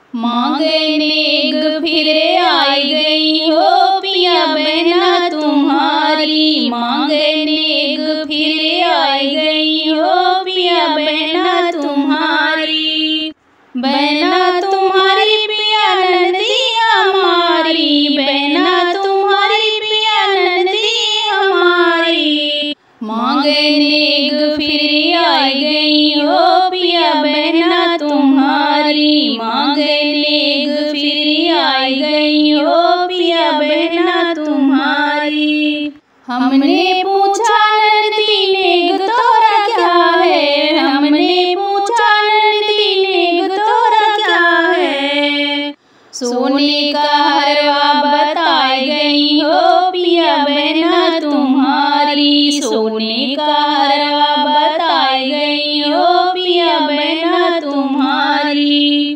मांगने फिर आई गई हो पिया बहना तुम्हारी, मांगने फिर आई गई हो पिया बहना तुम्हारी। बहना तुम्हारी पिया नंदी हमारी, बहना तुम्हारी पिया नंदी हमारी। मांगने फिर आई गई हो पिया बहना तुम्हारी, मांगने फिर आई गई हो पिया बहना तुम्हारी। हमने पूछा नंदी नेग तोरा क्या है, हमने पूछा नंदी नेग तोरा क्या है। सोने का हरवा बताई गई हो पिया बहना तुम्हारी, सोने का हरवा बताई गई हो पिया बहना तुम्हारी।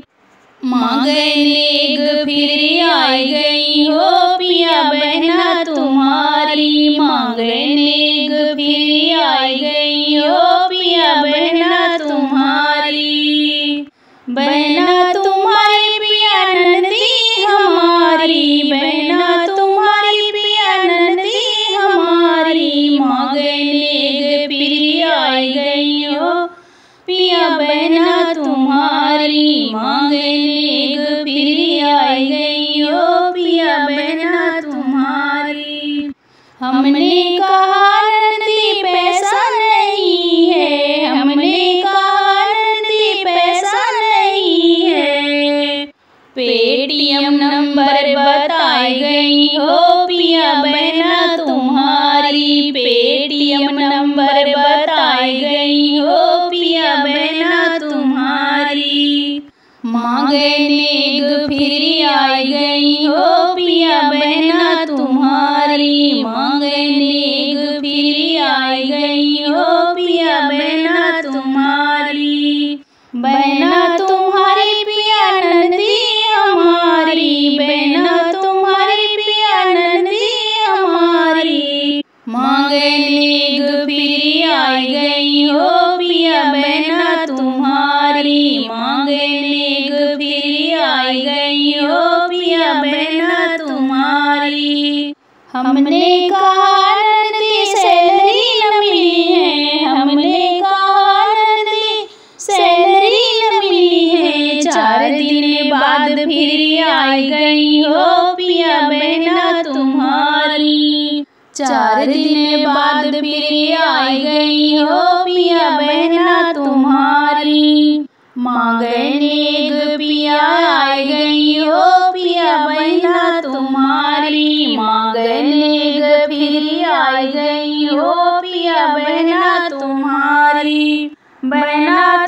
मांगने फिर आई गई हो पिया बहना तुम्हारी, मांगने फिर आई गई हो पिया बहना तुम्हारी। बहना तुम्हारी पिया नंदी हमारी, बहना तुम्हारी पिया नंदी हमारी। मांगने फिर आई गई हो पिया बहना तुम्हारी, मांगने फिर आई गई हो पिया बहना तुम्हारी। हमने कहा नंदी पैसा नहीं है, हमने कहा नंदी पैसा नहीं है। पेटीएम नंबर बताई गई हो पिया बहना तुम्हारी, पेटीएम नंबर बताई गई हो पिया बहना तुम्हारी। मांगने फिर आई गई हो पिया बहना तुम्हारी, मांगने फिर आई गई हो पिया बहना तुम्हारी। बहना तुम्हारी पिया नंदी हमारी, बहना तुम्हारी पिया नंदी हमारी। मांगने फिर आई गई हो पिया बहना तुम्हारी, मांगने फिर आई गई हो पिया बहना तुम्हारी। हमने कहा नंदी सैलरी न मिली है, हमने कहा नंदी सैलरी न मिली है। 4 दिन बाद फिर आई गई हो पिया बहना तुम्हारी, 4 दिन बाद फिर आई गई हो पिया बहना तुम्हारी। मांगने पिया आई गई हो पिया बहना तुम्हारी, मांगने फिर आई गई हो पिया बहना तुम्हारी। बहना